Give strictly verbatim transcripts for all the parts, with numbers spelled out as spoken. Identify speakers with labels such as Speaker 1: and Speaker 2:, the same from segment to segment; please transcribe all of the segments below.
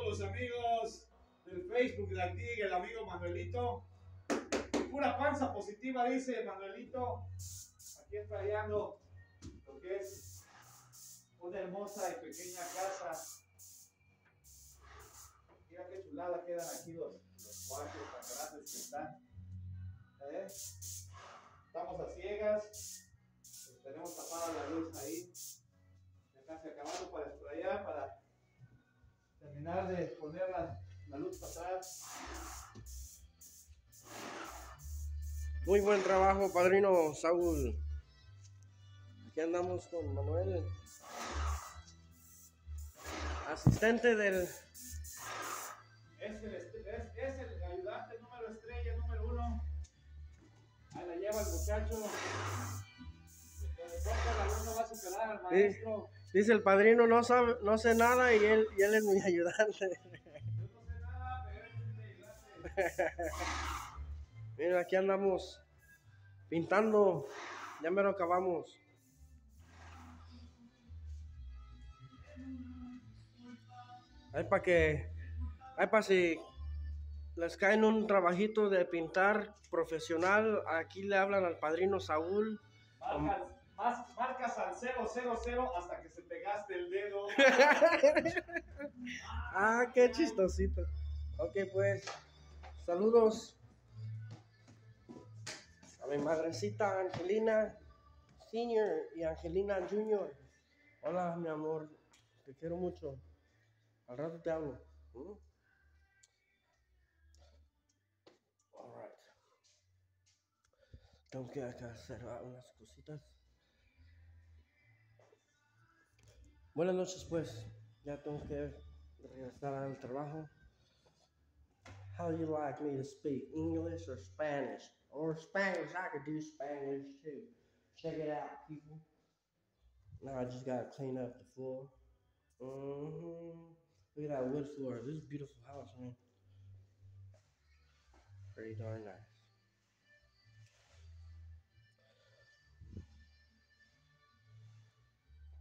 Speaker 1: Saludos amigos del Facebook de aquí, el amigo Manuelito. Pura panza positiva, dice Manuelito. Aquí estallando lo que es una hermosa y pequeña casa. Mira qué chulada quedan aquí los, los cuartos tan grandes que están. ¿Eh? Estamos a ciegas. Pues tenemos tapada la luz ahí. Ya casi acabando para esprayar, para terminar de poner la, la luz para atrás.
Speaker 2: Muy buen trabajo, padrino Saúl. Aquí andamos con Manuel, asistente del...
Speaker 1: Es el, es, es el ayudante número estrella, número uno. Ahí la lleva el muchacho. ¿Cuánto la luz no va a superar al maestro?
Speaker 2: Dice el padrino, no sabe, no sé nada y él, y él es mi ayudante.
Speaker 1: Yo no sé nada, pero él es mi ayudante.
Speaker 2: Mira, aquí andamos pintando. Ya me lo acabamos. Hay para que, hay para si les caen un trabajito de pintar profesional, aquí le hablan al padrino Saúl.
Speaker 1: Marcas, más, marcas al cero cero cero hasta que se te gaste el dedo.
Speaker 2: Ah, qué chistosito. Ok, pues, saludos a mi madrecita Angelina Senior y Angelina Junior. Hola, mi amor, te quiero mucho. Al rato te hablo. ¿Mm? All right. Tengo que acá hacer unas cositas. Buenas noches, pues. Ya tengo que regresar al trabajo. How do you like me to speak? English or Spanish? Or Spanish, I could do Spanish too. Check it out, people. Now I just gotta clean up the floor. Mm-hmm. Look at that wood floor. This is a beautiful house, man. Pretty darn nice.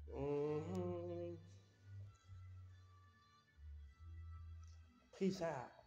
Speaker 2: Mm-hmm. Peace out.